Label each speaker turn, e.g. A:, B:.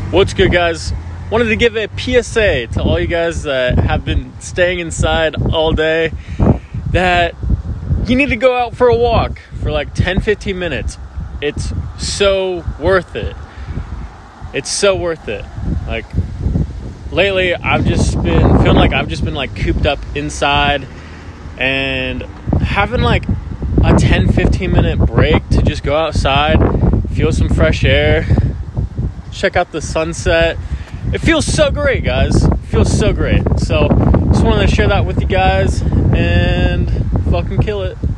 A: What's good, guys? Wanted to give a PSA to all you guys that have been staying inside all day that you need to go out for a walk for like 10-15 minutes. It's so worth it. It's so worth it. Like, lately I've just been feeling like I've just been like cooped up inside, and having like a 10-15 minute break to just go outside, feel some fresh air, check out the sunset. It feels so great, guys. It feels so great. So just wanted to share that with you guys and fucking kill it.